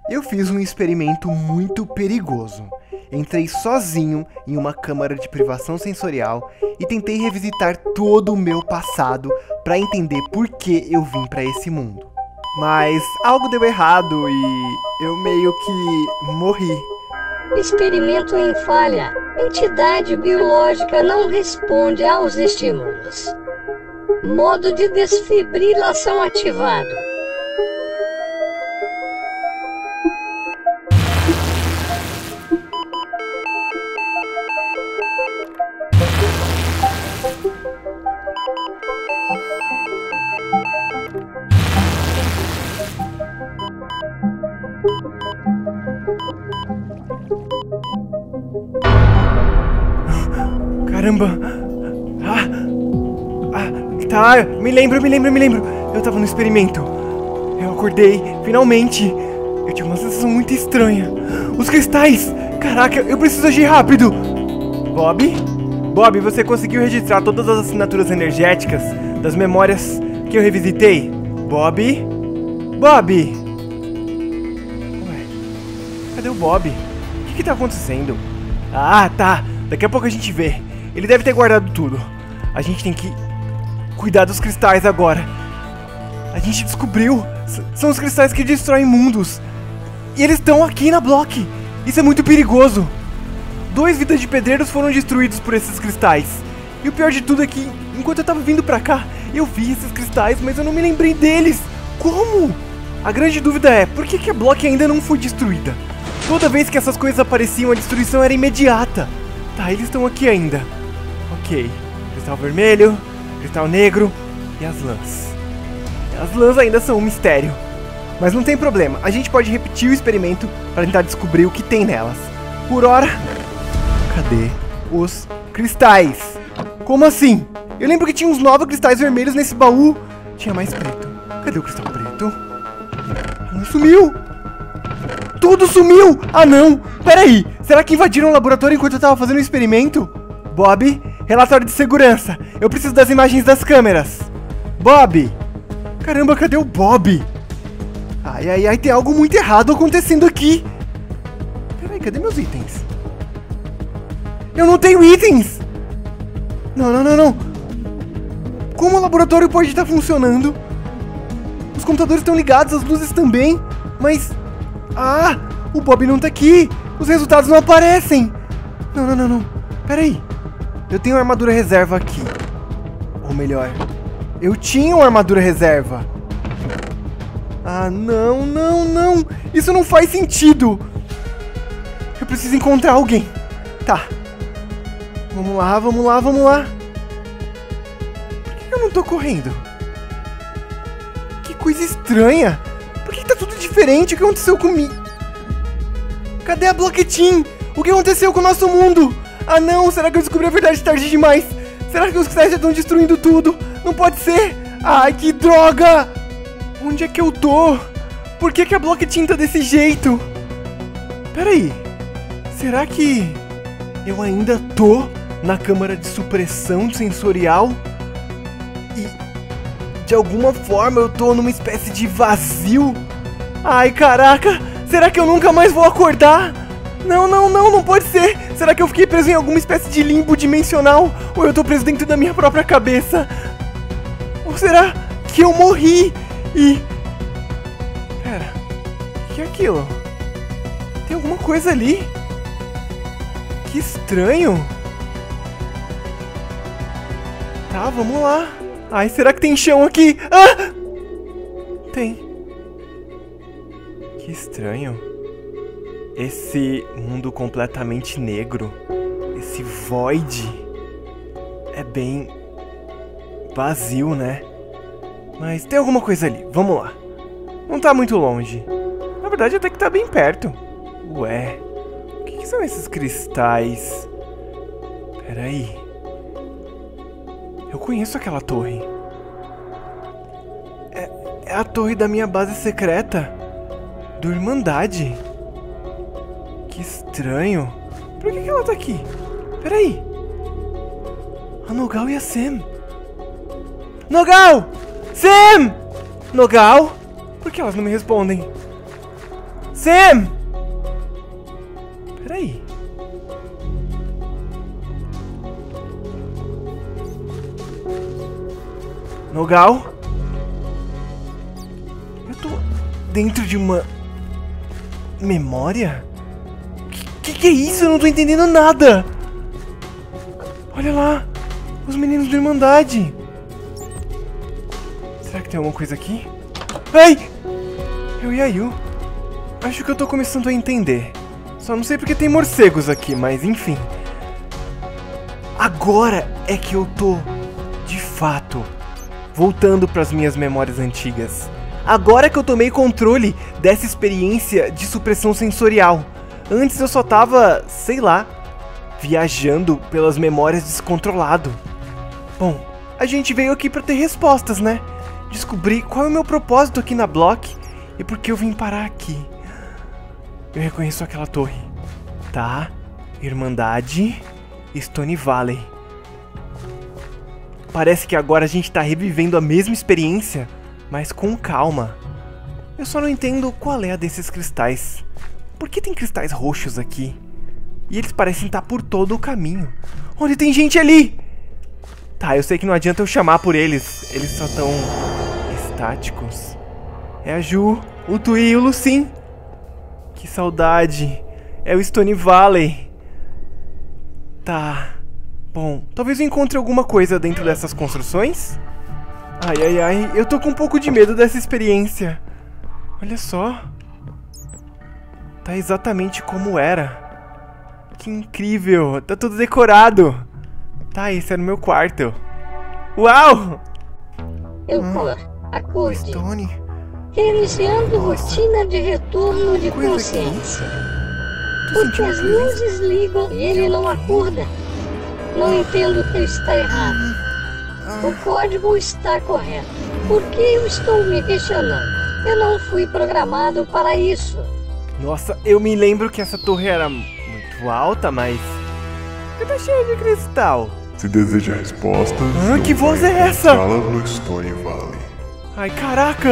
Eu fiz um experimento muito perigoso. Entrei sozinho em uma câmara de privação sensorial e tentei revisitar todo o meu passado para entender por que eu vim para esse mundo. Mas algo deu errado e eu meio que morri. Experimento em falha. Entidade biológica não responde aos estímulos. Modo de desfibrilação ativado. Caramba! Tá, me lembro. Eu tava no experimento. Eu acordei, finalmente. Eu tive uma sensação muito estranha. Os cristais! Caraca, eu preciso agir rápido! Bob, você conseguiu registrar todas as assinaturas energéticas das memórias que eu revisitei? Bob? Ué, cadê o Bob? O que tá acontecendo? Ah, tá. Daqui a pouco a gente vê. Ele deve ter guardado tudo. A gente tem que cuidar dos cristais agora. A gente descobriu. São os cristais que destroem mundos. E eles estão aqui na Block. Isso é muito perigoso. 2 vidas de pedreiros foram destruídos por esses cristais. E o pior de tudo é que, enquanto eu tava vindo pra cá, eu vi esses cristais, mas eu não me lembrei deles. Como? A grande dúvida é, por que a Block ainda não foi destruída? Toda vez que essas coisas apareciam, a destruição era imediata. Tá, eles estão aqui ainda. Ok. Cristal vermelho, cristal negro e as lãs. As lãs ainda são um mistério. Mas não tem problema, a gente pode repetir o experimento para tentar descobrir o que tem nelas. Por hora... Cadê os cristais? Como assim? Eu lembro que tinha uns 9 cristais vermelhos nesse baú. Tinha mais preto. Cadê o cristal preto? Não sumiu! Tudo sumiu! Ah não! Peraí! Será que invadiram o laboratório enquanto eu tava fazendo o experimento? Bob, relatório de segurança. Eu preciso das imagens das câmeras. Bob! Caramba, cadê o Bob? Ai, tem algo muito errado acontecendo aqui. Peraí, cadê meus itens? Eu não tenho itens! Não. Como o laboratório pode estar funcionando? Os computadores estão ligados, as luzes também. Mas... o Bob não tá aqui. Os resultados não aparecem. Não. Peraí. Eu tenho uma armadura reserva aqui. Ou melhor, eu tinha uma armadura reserva. Não. Isso não faz sentido. Eu preciso encontrar alguém. Tá. Vamos lá. Por que eu não tô correndo? Que coisa estranha. Por que tá tudo diferente? O que aconteceu comigo? Cadê a Block Team? O que aconteceu com o nosso mundo? Ah não, será que eu descobri a verdade tarde demais? Será que os cristais já estão destruindo tudo? Não pode ser! Ai, que droga! Onde é que eu tô? Por que a Block Team tá desse jeito? Peraí, será que eu ainda tô na câmara de supressão sensorial? E de alguma forma eu tô numa espécie de vazio? Ai, caraca! Será que eu nunca mais vou acordar? Não pode ser! Será que eu fiquei preso em alguma espécie de limbo dimensional? Ou eu tô preso dentro da minha própria cabeça? Ou será que eu morri? Pera, o que é aquilo? Tem alguma coisa ali? Que estranho! Tá, vamos lá. Ai, será que tem chão aqui? Tem. Que estranho. Esse mundo completamente negro, esse void, é bem vazio, né? Mas tem alguma coisa ali, vamos lá. Não tá muito longe. Na verdade, até que tá bem perto. Ué, o que são esses cristais? Peraí. Eu conheço aquela torre. É a torre da minha base secreta. Do Irmandade. Que estranho. Por que ela tá aqui? Peraí. A Nogal e a Sam. Nogal! Sam! Nogal? Por que elas não me respondem? Sam! Peraí. Nogal? Eu tô dentro de uma memória? Que é isso? Eu não tô entendendo nada! Olha lá! Os meninos da Irmandade! Será que tem alguma coisa aqui? Ai! É o Yayu. Acho que eu tô começando a entender. Só não sei porque tem morcegos aqui, mas enfim. Agora é que eu tô, de fato, voltando pras minhas memórias antigas. Agora que eu tomei controle dessa experiência de supressão sensorial. Antes eu só tava, sei lá, viajando pelas memórias descontrolado. Bom, a gente veio aqui pra ter respostas, né? Descobrir qual é o meu propósito aqui na Block e por que eu vim parar aqui. Eu reconheço aquela torre. Tá, Irmandade, Stone Valley. Parece que agora a gente tá revivendo a mesma experiência, mas com calma. Eu só não entendo qual é a desses cristais. Por que tem cristais roxos aqui? E eles parecem estar por todo o caminho. Onde tem gente ali? Tá, eu sei que não adianta eu chamar por eles. Eles só tão estáticos. É a Ju, o Tui e o Lucin. Que saudade. É o Stone Valley. Tá. Bom, talvez eu encontre alguma coisa dentro dessas construções. Ai, ai, ai. Eu tô com um pouco de medo dessa experiência. Olha só. Tá exatamente como era. Que incrível. Tá tudo decorado. Tá, esse era o meu quarto. Uau! Elcor, acorde. Stone. Reiniciando rotina de retorno de consciência. Porque as luzes ligam e ele não acorda. Não entendo o que está errado. O código está correto. Por que eu estou me questionando? Eu não fui programado para isso. Nossa, eu me lembro que essa torre era muito alta, mas... tá cheia de cristal. Se deseja respostas... que voz é essa? No Stone Valley. Ai, caraca.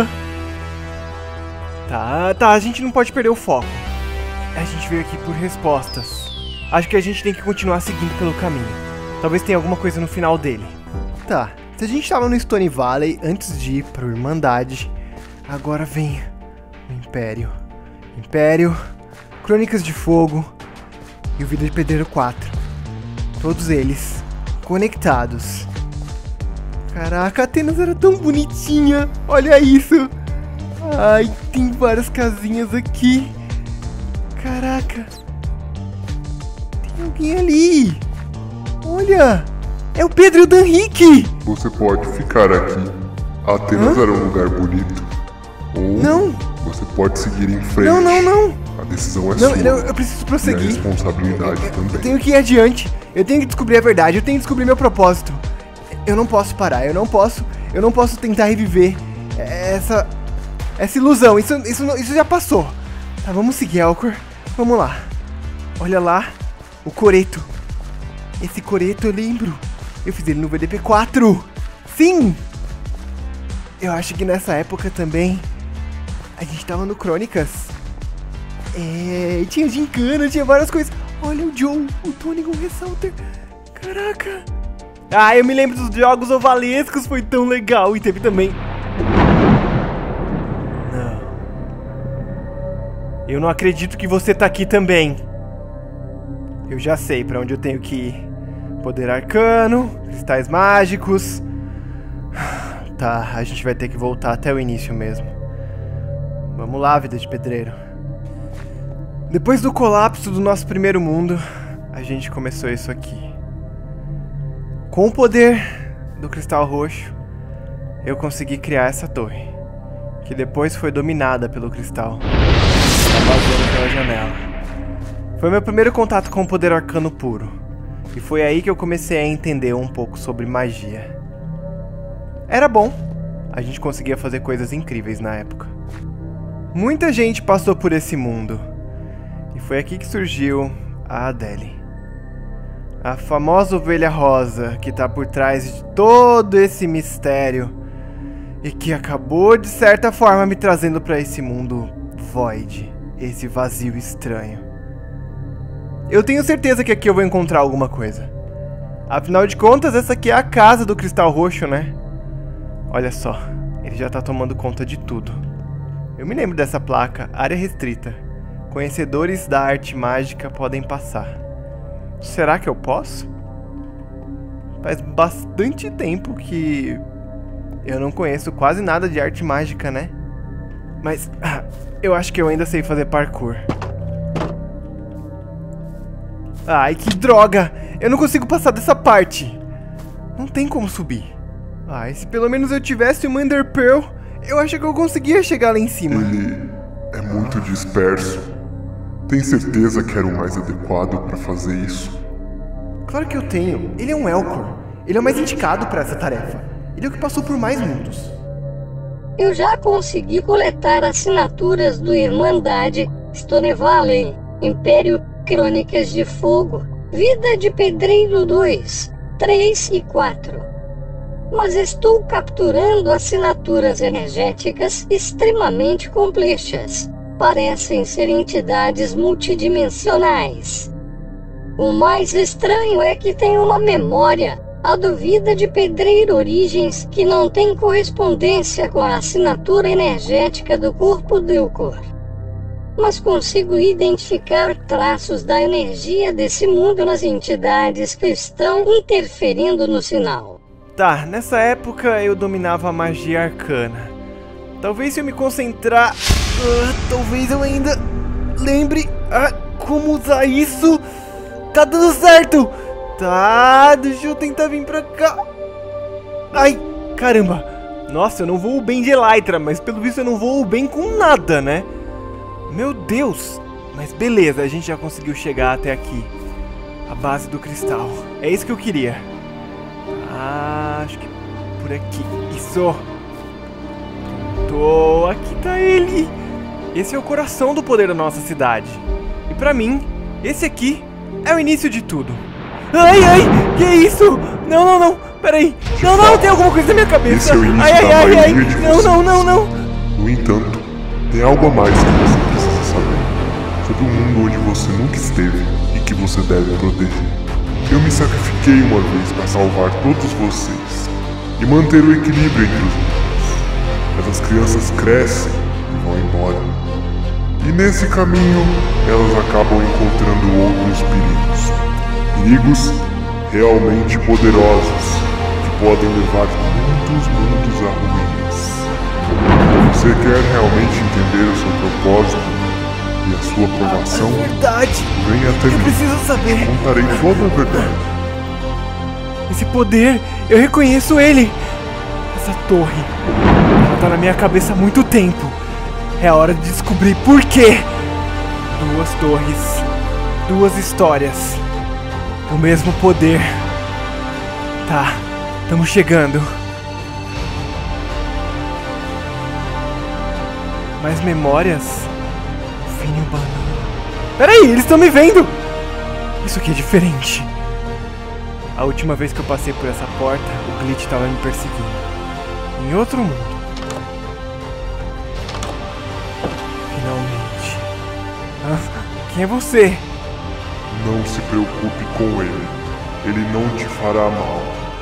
Tá, a gente não pode perder o foco. A gente veio aqui por respostas. Acho que a gente tem que continuar seguindo pelo caminho. Talvez tenha alguma coisa no final dele. Tá, se a gente tava no Stone Valley antes de ir pro Irmandade, agora vem o Império. Império, Crônicas de Fogo e o Vida de Pedreiro 4. Todos eles conectados. Caraca, a Atenas era tão bonitinha. Olha isso. Ai, tem várias casinhas aqui. Caraca. Tem alguém ali. Olha. É o Pedro e o Danrique. Você pode ficar aqui. Atenas era um lugar bonito. Ou não. Você pode seguir em frente. Não. A decisão é não, sua. eu preciso prosseguir. E a responsabilidade também. Eu tenho que ir adiante. Eu tenho que descobrir a verdade. Eu tenho que descobrir meu propósito. Eu não posso parar. Eu não posso tentar reviver essa ilusão. Isso já passou. Tá, vamos seguir, Elcor. Vamos lá. Olha lá. O coreto. Esse coreto eu lembro. Eu fiz ele no VDP4. Sim! Eu acho que nessa época também a gente tava no Crônicas. Tinha gincana, tinha várias coisas. Olha o Joe, o Tony com o Ressalter. Caraca. Eu me lembro dos jogos ovalescos, foi tão legal. E teve também... Não. Eu não acredito que você tá aqui também. Eu já sei pra onde eu tenho que ir. Poder arcano, cristais mágicos. Tá, a gente vai ter que voltar até o início mesmo. Vamos lá, Vida de Pedreiro. Depois do colapso do nosso primeiro mundo, a gente começou isso aqui. Com o poder do cristal roxo, eu consegui criar essa torre, que depois foi dominada pelo cristal, vazando pela janela. Foi meu primeiro contato com o poder arcano puro, e foi aí que eu comecei a entender um pouco sobre magia. Era bom, a gente conseguia fazer coisas incríveis na época. Muita gente passou por esse mundo, e foi aqui que surgiu a Adele. A famosa ovelha rosa que tá por trás de todo esse mistério e que acabou de certa forma me trazendo pra esse mundo Void. esse vazio estranho. Eu tenho certeza que aqui eu vou encontrar alguma coisa. Afinal de contas, essa aqui é a casa do Cristal Roxo, né? Olha só, ele já tá tomando conta de tudo. Eu me lembro dessa placa, área restrita. Conhecedores da arte mágica podem passar. Será que eu posso? Faz bastante tempo que eu não conheço quase nada de arte mágica, né? Mas eu acho que eu ainda sei fazer parkour. Ai, que droga! Eu não consigo passar dessa parte. Não tem como subir. Ai, se pelo menos eu tivesse uma Ender Pearl, eu acho que eu conseguia chegar lá em cima. Ele é muito disperso. Tem certeza que era o mais adequado para fazer isso? Claro que eu tenho. Ele é um Elcor. Ele é o mais indicado para essa tarefa. Ele é o que passou por mais mundos. Eu já consegui coletar assinaturas do Irmandade, Stone Valley, Império, Crônicas de Fogo, Vida de Pedreiro 2, 3 e 4. Mas estou capturando assinaturas energéticas extremamente complexas. Parecem ser entidades multidimensionais. O mais estranho é que tem uma memória, a do Vida de Pedreiro Origens, que não tem correspondência com a assinatura energética do corpo do Elcor. Mas consigo identificar traços da energia desse mundo nas entidades que estão interferindo no sinal. Tá, nessa época eu dominava a magia arcana. Talvez se eu me concentrar, talvez eu ainda lembre como usar isso. Tá dando certo! Tá, deixa eu tentar vir pra cá. Ai, caramba. Nossa, eu não voo bem de Elytra, mas pelo visto eu não voo bem com nada, né? Meu Deus! Mas beleza, a gente já conseguiu chegar até aqui. A base do cristal. É isso que eu queria. Acho que por aqui. Isso! Aqui tá ele! Esse é o coração do poder da nossa cidade. E pra mim, esse aqui é o início de tudo. Ai, que isso? Não, peraí. Não, tem alguma coisa na minha cabeça. Esse é o início da maioria de vocês. Não. No entanto, tem algo a mais que você precisa saber. Sobre um mundo onde você nunca esteve e que você deve proteger. Eu me sacrifiquei uma vez para salvar todos vocês e manter o equilíbrio entre os mundos. Mas as crianças crescem e vão embora. E nesse caminho, elas acabam encontrando outros perigos. Perigos realmente poderosos que podem levar muitos mundos a ruínas. Você quer realmente entender o seu propósito e a sua aprovação? É verdade! Venha até Eu mim. preciso saber. Contarei toda a verdade. Esse poder, eu reconheço ele. Essa torre, ela tá na minha cabeça há muito tempo. É hora de descobrir por quê. 2 torres, 2 histórias, o mesmo poder. Tá, estamos chegando. Mais memórias? Fim e o banana. Peraí, eles estão me vendo! Isso aqui é diferente. A última vez que eu passei por essa porta, o Glitch estava me perseguindo. Em outro mundo. Finalmente. Quem é você? Não se preocupe com ele. Ele não te fará mal.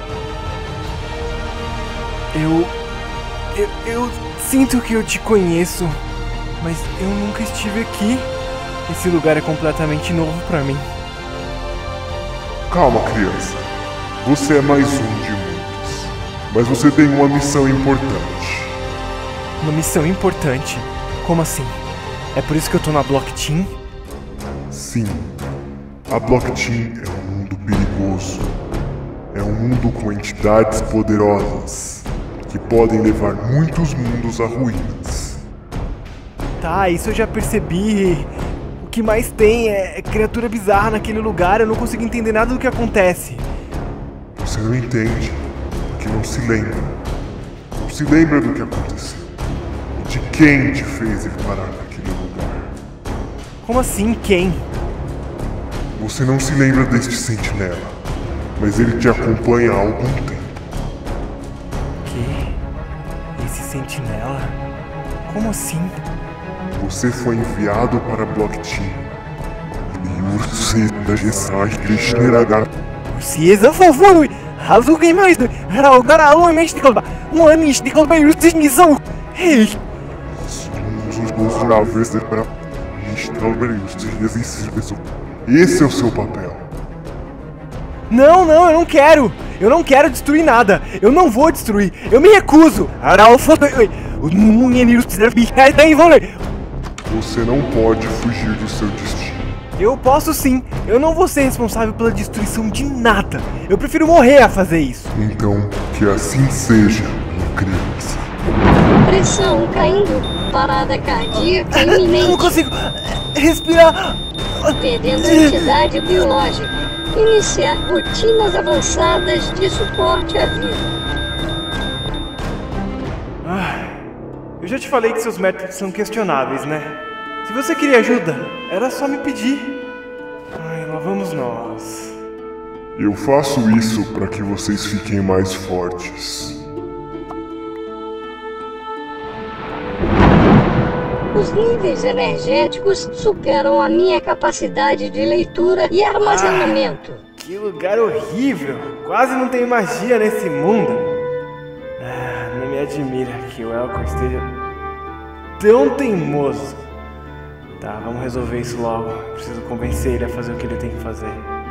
Eu sinto que eu te conheço, mas eu nunca estive aqui. Esse lugar é completamente novo pra mim. Calma, criança. Você é mais um de muitos. Mas você tem uma missão importante. Uma missão importante? Como assim? É por isso que eu tô na Block Team? Sim. A Block Team é um mundo perigoso. É um mundo com entidades poderosas que podem levar muitos mundos a ruínas. Tá, isso eu já percebi. O que mais tem é criatura bizarra naquele lugar. Eu não consigo entender nada do que acontece. Você não entende, porque não se lembra. Não se lembra do que aconteceu. E de quem te fez ir parar naquele lugar. Como assim, quem? Você não se lembra deste sentinela, mas ele te acompanha há algum tempo. Que? Esse sentinela? Como assim? Você foi enviado para Block Team. Sieza favor, Hazuki mais Raugara Mestical, one is the Colbert. Hey! Esse é o seu papel. Não, eu não quero! Eu não quero destruir nada! Eu não vou destruir! Eu me recuso! Você não pode fugir do seu destino. Eu posso sim! Eu não vou ser responsável pela destruição de nada! Eu prefiro morrer a fazer isso! Então, que assim seja, criança. Pressão caindo. Parada cardíaca iminente. Eu não consigo respirar! Perdendo a entidade biológica. Iniciar rotinas avançadas de suporte à vida. Eu já te falei que seus métodos são questionáveis, né? Se você queria ajuda, era só me pedir. Lá vamos nós. Eu faço isso para que vocês fiquem mais fortes. Os níveis energéticos superam a minha capacidade de leitura e armazenamento. Que lugar horrível! Quase não tem magia nesse mundo. Não me admira que o Elcor esteja tão teimoso. Tá, vamos resolver isso logo. Preciso convencer ele a fazer o que ele tem que fazer.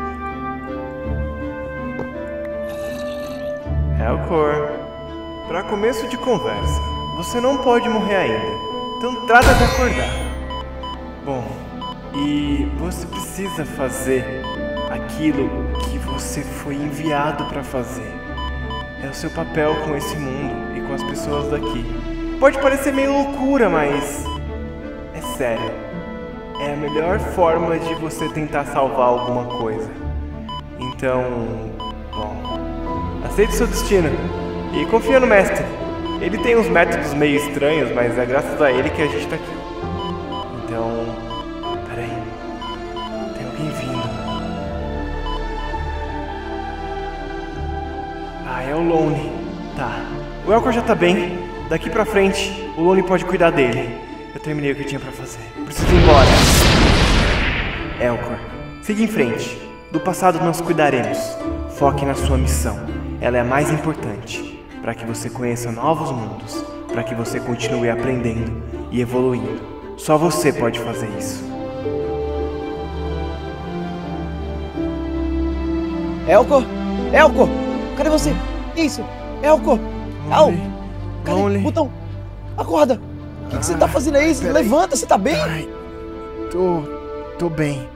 Elcor, para começo de conversa, você não pode morrer ainda. Então trata de acordar. Bom, e você precisa fazer aquilo que você foi enviado para fazer. É o seu papel com esse mundo e com as pessoas daqui. Pode parecer meio loucura, mas é sério. É a melhor forma de você tentar salvar alguma coisa. Então, bom, aceite seu destino e confia no mestre. Ele tem uns métodos meio estranhos, mas é graças a ele que a gente tá aqui. Então... Peraí. Tem alguém vindo. É o Lone. Tá. O Elcor já tá bem. Daqui pra frente, o Lone pode cuidar dele. Eu terminei o que eu tinha pra fazer. Preciso ir embora. Elcor, siga em frente. Do passado nós cuidaremos. Foque na sua missão. Ela é a mais importante. Para que você conheça novos mundos, para que você continue aprendendo e evoluindo. Só você pode fazer isso. Elcor? Elcor! Cadê você? Isso! Elcor! Au! Cadê? Botão! Acorda! O que você tá fazendo aí? Levanta, você tá bem? Tô bem.